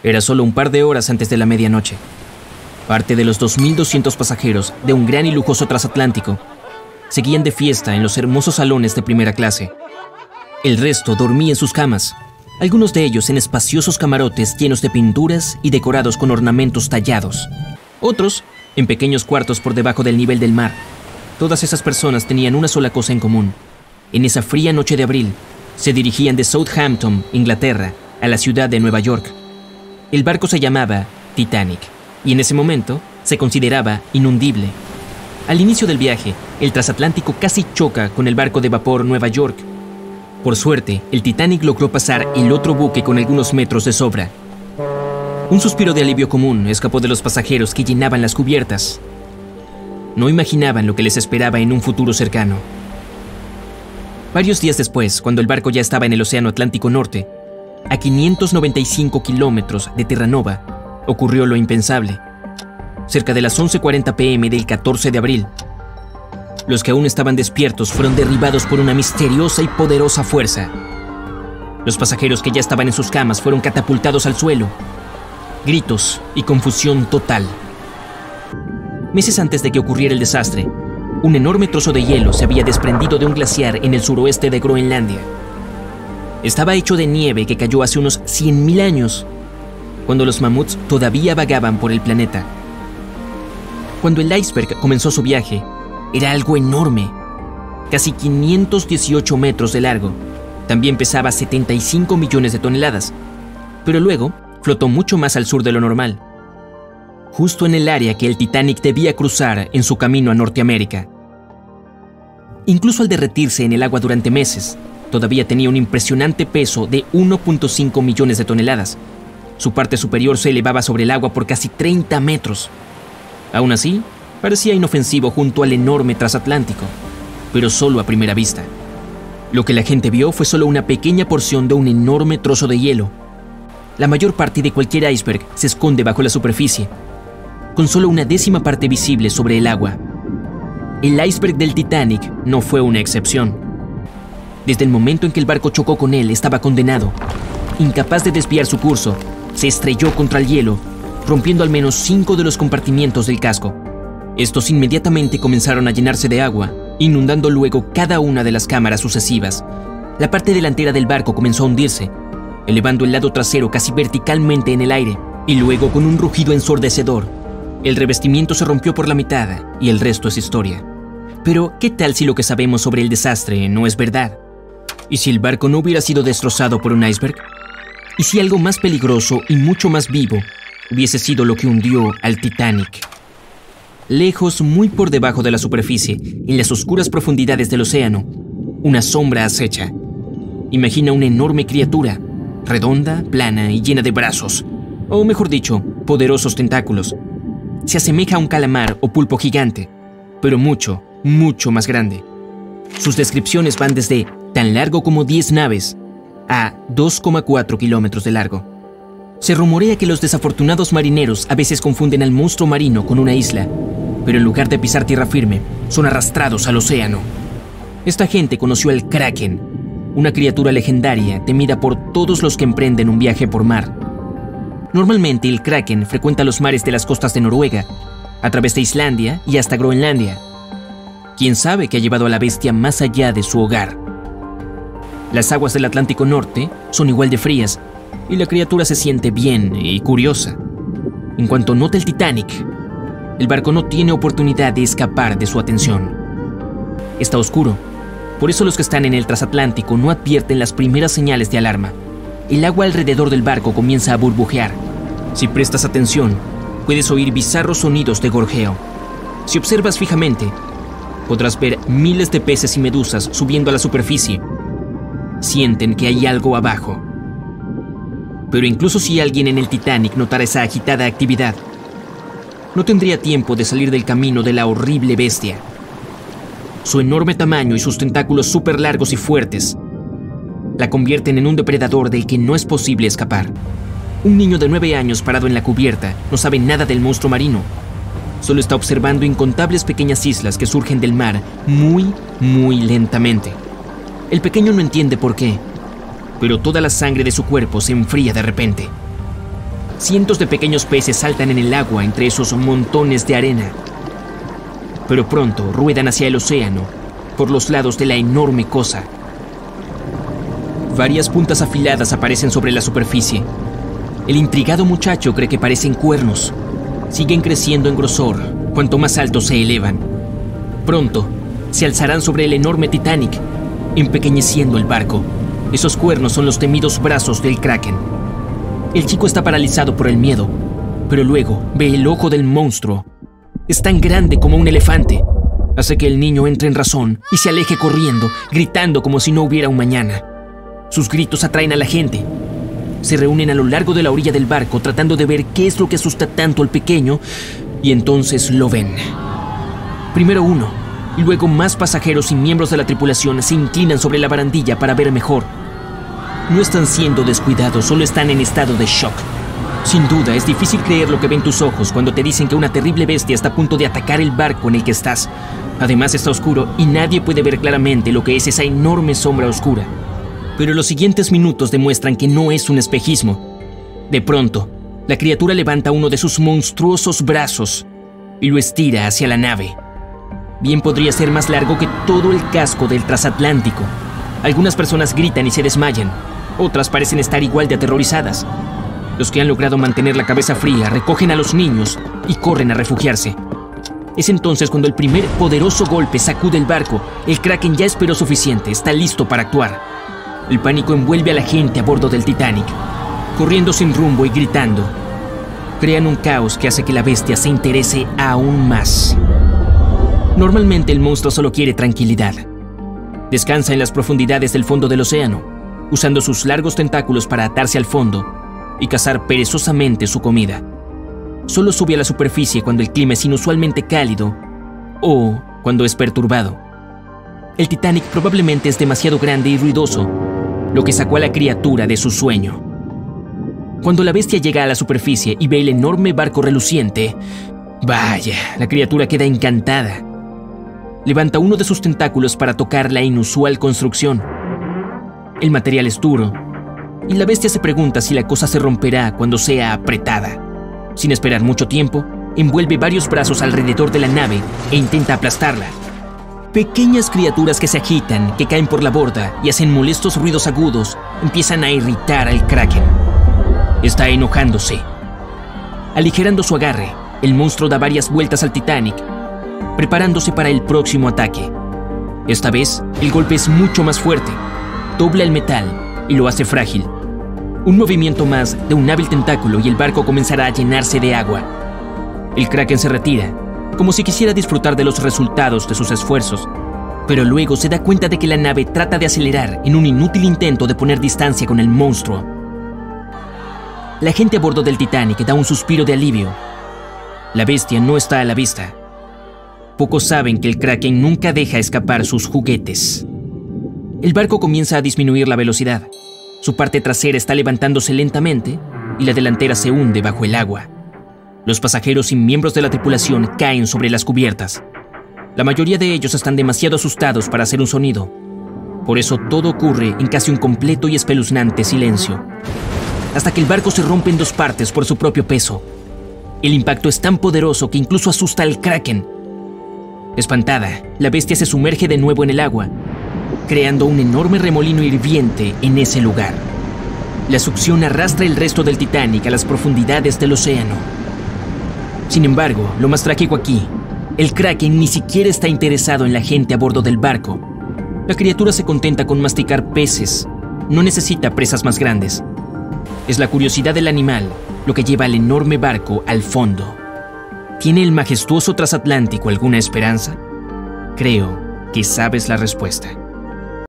Era solo un par de horas antes de la medianoche. Parte de los 2.200 pasajeros de un gran y lujoso transatlántico seguían de fiesta en los hermosos salones de primera clase. El resto dormía en sus camas, algunos de ellos en espaciosos camarotes llenos de pinturas y decorados con ornamentos tallados. Otros en pequeños cuartos por debajo del nivel del mar. Todas esas personas tenían una sola cosa en común. En esa fría noche de abril, se dirigían de Southampton, Inglaterra, a la ciudad de Nueva York. El barco se llamaba Titanic, y en ese momento se consideraba inundible. Al inicio del viaje, el transatlántico casi choca con el barco de vapor Nueva York. Por suerte, el Titanic logró pasar el otro buque con algunos metros de sobra. Un suspiro de alivio común escapó de los pasajeros que llenaban las cubiertas. No imaginaban lo que les esperaba en un futuro cercano. Varios días después, cuando el barco ya estaba en el Océano Atlántico Norte, a 595 kilómetros de Terranova, ocurrió lo impensable. Cerca de las 11:40 p.m. del 14 de abril, los que aún estaban despiertos fueron derribados por una misteriosa y poderosa fuerza. Los pasajeros que ya estaban en sus camas fueron catapultados al suelo. Gritos y confusión total. Meses antes de que ocurriera el desastre, un enorme trozo de hielo se había desprendido de un glaciar en el suroeste de Groenlandia. Estaba hecho de nieve que cayó hace unos 100.000 años, cuando los mamuts todavía vagaban por el planeta. Cuando el iceberg comenzó su viaje, era algo enorme, casi 518 metros de largo. También pesaba 75 millones de toneladas, pero luego flotó mucho más al sur de lo normal, justo en el área que el Titanic debía cruzar en su camino a Norteamérica. Incluso al derretirse en el agua durante meses, todavía tenía un impresionante peso de 1.5 millones de toneladas. Su parte superior se elevaba sobre el agua por casi 30 metros. Aún así, parecía inofensivo junto al enorme transatlántico, pero solo a primera vista. Lo que la gente vio fue solo una pequeña porción de un enorme trozo de hielo. La mayor parte de cualquier iceberg se esconde bajo la superficie, con solo una décima parte visible sobre el agua. El iceberg del Titanic no fue una excepción. Desde el momento en que el barco chocó con él, estaba condenado. Incapaz de desviar su curso, se estrelló contra el hielo, rompiendo al menos 5 de los compartimientos del casco. Estos inmediatamente comenzaron a llenarse de agua, inundando luego cada una de las cámaras sucesivas. La parte delantera del barco comenzó a hundirse, elevando el lado trasero casi verticalmente en el aire, y luego con un rugido ensordecedor, el revestimiento se rompió por la mitad y el resto es historia. Pero, ¿qué tal si lo que sabemos sobre el desastre no es verdad? ¿Y si el barco no hubiera sido destrozado por un iceberg? ¿Y si algo más peligroso y mucho más vivo hubiese sido lo que hundió al Titanic? Lejos, muy por debajo de la superficie, en las oscuras profundidades del océano, una sombra acecha. Imagina una enorme criatura, redonda, plana y llena de brazos, o mejor dicho, poderosos tentáculos. Se asemeja a un calamar o pulpo gigante, pero mucho, mucho más grande. Sus descripciones van desde tan largo como 10 naves a 2,4 kilómetros de largo. Se rumorea que los desafortunados marineros a veces confunden al monstruo marino con una isla, pero en lugar de pisar tierra firme, son arrastrados al océano. Esta gente conoció al Kraken, una criatura legendaria temida por todos los que emprenden un viaje por mar. Normalmente el Kraken frecuenta los mares de las costas de Noruega, a través de Islandia y hasta Groenlandia. ¿Quién sabe qué ha llevado a la bestia más allá de su hogar? Las aguas del Atlántico Norte son igual de frías, y la criatura se siente bien y curiosa. En cuanto nota el Titanic, el barco no tiene oportunidad de escapar de su atención. Está oscuro, por eso los que están en el transatlántico no advierten las primeras señales de alarma. El agua alrededor del barco comienza a burbujear. Si prestas atención, puedes oír bizarros sonidos de gorjeo. Si observas fijamente, podrás ver miles de peces y medusas subiendo a la superficie. Sienten que hay algo abajo. Pero incluso si alguien en el Titanic notara esa agitada actividad, no tendría tiempo de salir del camino de la horrible bestia. Su enorme tamaño y sus tentáculos súper largos y fuertes la convierten en un depredador del que no es posible escapar. Un niño de 9 años parado en la cubierta no sabe nada del monstruo marino. Solo está observando incontables pequeñas islas que surgen del mar muy, muy lentamente. El pequeño no entiende por qué, pero toda la sangre de su cuerpo se enfría de repente. Cientos de pequeños peces saltan en el agua entre esos montones de arena. Pero pronto ruedan hacia el océano, por los lados de la enorme cosa. Varias puntas afiladas aparecen sobre la superficie. El intrigado muchacho cree que parecen cuernos. Siguen creciendo en grosor, cuanto más altos se elevan. Pronto, se alzarán sobre el enorme Titanic, empequeñeciendo el barco. Esos cuernos son los temidos brazos del Kraken. El chico está paralizado por el miedo, pero luego ve el ojo del monstruo. Es tan grande como un elefante. Hace que el niño entre en razón y se aleje corriendo, gritando como si no hubiera un mañana. Sus gritos atraen a la gente. Se reúnen a lo largo de la orilla del barco tratando de ver qué es lo que asusta tanto al pequeño, y entonces lo ven. Primero uno, y luego más pasajeros y miembros de la tripulación se inclinan sobre la barandilla para ver mejor. No están siendo descuidados, solo están en estado de shock. Sin duda, es difícil creer lo que ven tus ojos cuando te dicen que una terrible bestia está a punto de atacar el barco en el que estás. Además está oscuro y nadie puede ver claramente lo que es esa enorme sombra oscura. Pero los siguientes minutos demuestran que no es un espejismo. De pronto, la criatura levanta uno de sus monstruosos brazos y lo estira hacia la nave. Bien podría ser más largo que todo el casco del transatlántico. Algunas personas gritan y se desmayan. Otras parecen estar igual de aterrorizadas. Los que han logrado mantener la cabeza fría recogen a los niños y corren a refugiarse. Es entonces cuando el primer poderoso golpe sacude el barco. El Kraken ya esperó suficiente, está listo para actuar. El pánico envuelve a la gente a bordo del Titanic, corriendo sin rumbo y gritando. Crean un caos que hace que la bestia se interese aún más. Normalmente el monstruo solo quiere tranquilidad. Descansa en las profundidades del fondo del océano, usando sus largos tentáculos para atarse al fondo y cazar perezosamente su comida. Solo sube a la superficie cuando el clima es inusualmente cálido o cuando es perturbado. El Titanic probablemente es demasiado grande y ruidoso, lo que sacó a la criatura de su sueño. Cuando la bestia llega a la superficie y ve el enorme barco reluciente, vaya, la criatura queda encantada. Levanta uno de sus tentáculos para tocar la inusual construcción. El material es duro, y la bestia se pregunta si la cosa se romperá cuando sea apretada. Sin esperar mucho tiempo, envuelve varios brazos alrededor de la nave e intenta aplastarla. Pequeñas criaturas que se agitan, que caen por la borda y hacen molestos ruidos agudos, empiezan a irritar al Kraken. Está enojándose. Aligerando su agarre, el monstruo da varias vueltas al Titanic, preparándose para el próximo ataque. Esta vez, el golpe es mucho más fuerte, dobla el metal y lo hace frágil. Un movimiento más de un hábil tentáculo y el barco comenzará a llenarse de agua. El Kraken se retira, como si quisiera disfrutar de los resultados de sus esfuerzos, pero luego se da cuenta de que la nave trata de acelerar en un inútil intento de poner distancia con el monstruo. La gente a bordo del Titanic da un suspiro de alivio. La bestia no está a la vista. Pocos saben que el Kraken nunca deja escapar sus juguetes. El barco comienza a disminuir la velocidad. Su parte trasera está levantándose lentamente y la delantera se hunde bajo el agua. Los pasajeros y miembros de la tripulación caen sobre las cubiertas. La mayoría de ellos están demasiado asustados para hacer un sonido. Por eso todo ocurre en casi un completo y espeluznante silencio, hasta que el barco se rompe en dos partes por su propio peso. El impacto es tan poderoso que incluso asusta al Kraken. Espantada, la bestia se sumerge de nuevo en el agua, creando un enorme remolino hirviente en ese lugar. La succión arrastra el resto del Titanic a las profundidades del océano. Sin embargo, lo más trágico aquí, el Kraken ni siquiera está interesado en la gente a bordo del barco. La criatura se contenta con masticar peces, no necesita presas más grandes. Es la curiosidad del animal lo que lleva al enorme barco al fondo. ¿Tiene el majestuoso transatlántico alguna esperanza? Creo que sabes la respuesta.